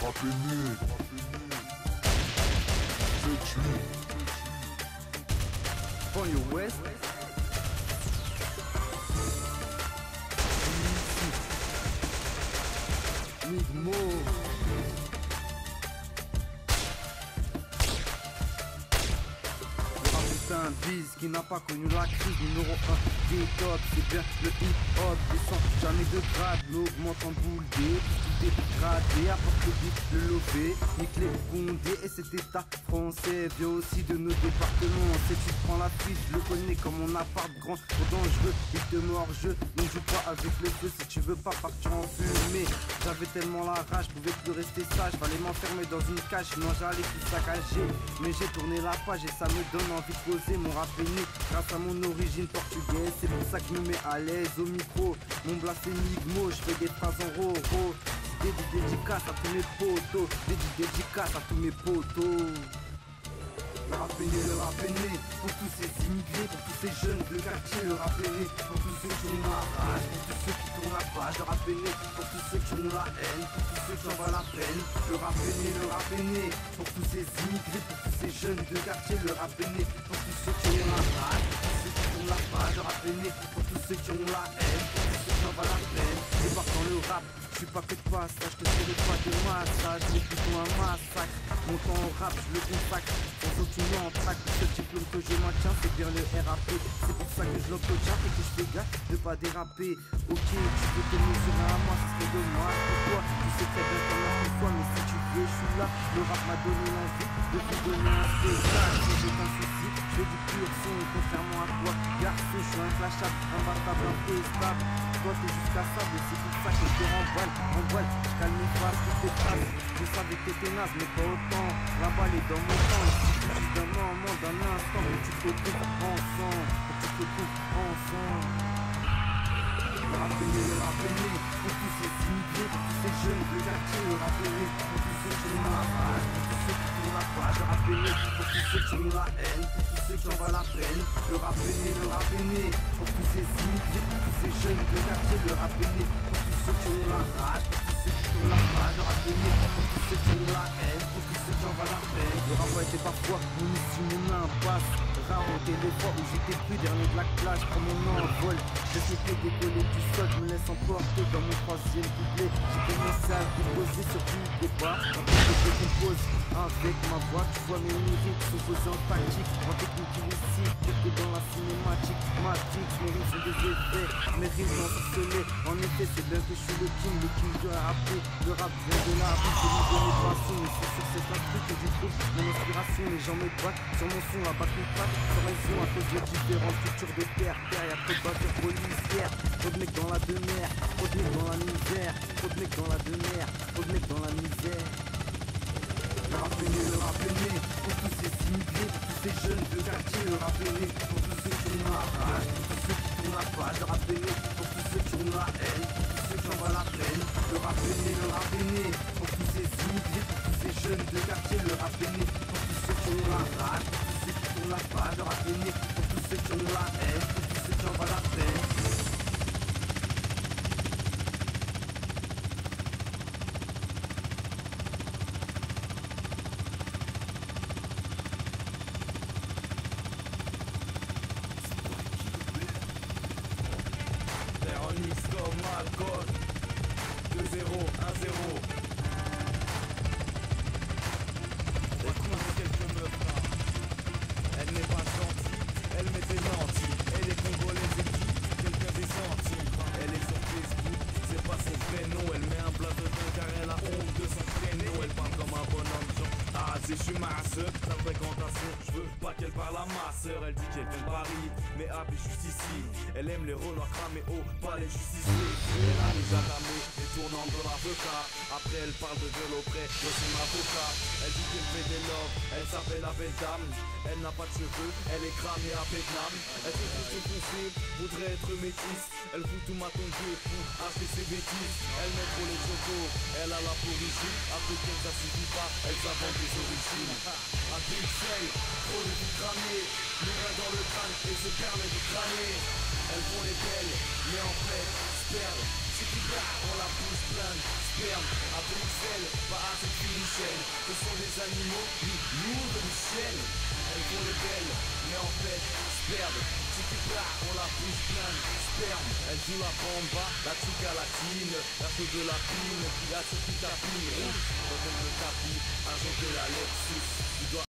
rappelez-nous. C'est lui. Banlieue Ouest. Migmo. C'est un biz qui n'a pas connu la crise. Numéro 1 des tops, c'est bien le hip-hop. Descend jamais de grade, l'augmente en boule D. Tout dégradé, apporte le beat, le lobé. Nique les condés et cet état français vient aussi de nos départements. C'est tu prends la fiche, je le connais comme mon appart grand. Trop dangereux, il te met hors jeu. Donc joue pas avec le feu si tu veux pas partir en fumée. J'avais tellement la rage, je pouvais plus rester sage. Fallait m'enfermer dans une cage, sinon j'allais tout saccager. Mais j'ai tourné la page et ça me donne envie de poser. Mon rap est né grâce à mon origine portugaise. C'est pour ça que je me mets à l'aise au micro. Mon blast c'est Migmo, je fais des phrases en roro. Des dédicaces à tous mes potos. Des dédicaces à tous mes potos. Le rap est né pour tous ces immigrés, pour tous ces jeunes de quartier. Le rap est né pour tous ceux qui ont la rage, pour tous ceux qui tournent la page. Le rap est né pour tous ceux qui ont la haine, pour tous ceux qui en valent la peine. Le rap est né pour tous ces immigrés, pour tous ces jeunes de quartier. Le rap est né pour tous ceux qui ont la rage, pour tous ceux qui tournent la page. Le rap est né pour tous ceux qui ont la haine, pour tous ceux qui en valent la peine. Débarque dans le rap, je suis pas fait de passage, je te ferai pas de massage, mais plutôt un massacre. Mon temps au rap, je le consacre, sans aucune entraque. Ce diplôme que je maintiens, c'est bien le RAP. C'est pour ça que je l'entretiens et que je fais gaffe de pas déraper. Ok, tu peux te mesurer à moi, ce serait dommage pour toi. Tu sais très bien comment on soit, mais si tu veux, je suis là. Le rap m'a donné l'envie de vous donner un spectacle. Si j'ai qu'un souci, je fais du pur son, et contrairement à toi, garçon, je suis inclashable, imbattable, impestable. Toi t'es jusqu'à sable, c'est pour ça que je te renvoie. Je calme mes phrases, toutes tes phrases. Je savais que t'étais naze, mais pas autant. La balle est dans mon temps, il suffit juste d'un moment, d'un instant. Mais tu te retrouves ensemble, tu te retrouves ensemble. Le rap est né pour tous ces immigrés, pour tous ces jeunes de quartier. Le rap est né pour tous ceux qui ont la rage, pour tous ceux qui tournent la page. Le rap est né pour tous ceux qui ont la haine, pour tous ceux qui en valent la peine. Le rap est né pour tous ces immigrés, pour tous ces jeunes de quartier. Le rap est né pour tous ceux qui ont la rage, pour tous ceux qui tournent la page. Le rap est né pour tous ceux qui ont la haine, pour tous ceux qui en valent la peine. Le rap a été parfois mon issue, mon impasse. Rareté les fois où j'étais plus dernier de la classe, prends mon envol. Je sais que décoller du sol, je me laisse emporter dans mon troisième couplet. J'ai commencé à composer sur du départ. Après je compose avec ma voix, tu vois mes lyriques sont posés en tactique. En technique illicite, que dans la cinématique. Matrix, mes rimes sont des effets, mes rimes sont ensorcelées. En effet, c'est bien que je suis le king de rap. Le rap vient de la rue, c'est l'idée de mes passions. Et c'est sur cette instru que je trouve mon inspiration. Les gens me battent sur mon son, la batte me frappe. Sans raison à cause de différentes cultures de terre. Y'a trop de batteurs policières. Trop de mecs dans la demeure, trop de mecs dans la misère. Trop de mecs dans la demeure, trop de mecs dans la misère. Le rap est né pour tous ces immigrés, pour tous ces jeunes de quartier. Le rap est né pour tous ceux qui ont la rage, pour tous ceux qui tournent la page. Le rap est né pour tous ceux qui ont la haine, pour tous ceux qui en valent la peine. Le rap est né pour tous ces immigrés, pour tous ces jeunes de quartier. Le rap est né pour tous ceux qui ont la rage, pour tous ceux qui tournent la page. Le rap est né pour tous ceux qui ont la haine, pour tous ceux qui en valent la peine. Alcool 2-0, 1-0. Écoute quelques meufs là. Elle n'est pas gentille, elle met des lentilles. Elle est congolaise et qui quelqu'un des sentiers. Elle est sur Facebook, c'est pas son prénom. Elle met un plat de temps car elle a honte de son prénom. Elle parle comme un bonhomme genre ah si je suis ma soeur. Sa fréquentation, je veux pas qu'elle parle à ma soeur. Elle dit qu'elle vient de Paris, mais ah puis juste ici. Elle aime les renois cramés au palais justicier. Elle arrive à ramer et tournant de l'avocat. Après elle parle de viol auprès de son avocat. Elle dit qu'elle fait des love, elle s'appelle la belle dame. Elle n'a pas de cheveux, elle est cramée à Vietnam. Elle se trouve foncée, voudrait être métisse. Elle fout tout ma ton Dieu pour acheter ses bêtises. Elle met trop les chocos, elle a la peau rigide. Africaine ça suffit pas, elle s'invente des origines. À Bruxelles, trop de vie cramée. L'ouvre dans le crâne et se permet de crâner. Elles font les belles, mais en fait, sperme. Si tu gardes, on la pousse pleine, sperme. À Bruxelles, pas assez de animaux, lourdes du ciel. Elles font les belles, mais en fait, se perdent. Si tu pars, on la pousse plein de sperme. Elle joue la bamba, la chica latine, la feu de la pine, la Sophie tapine rouge. Quand elle me tapis, un jour de la Lexus. Tu dois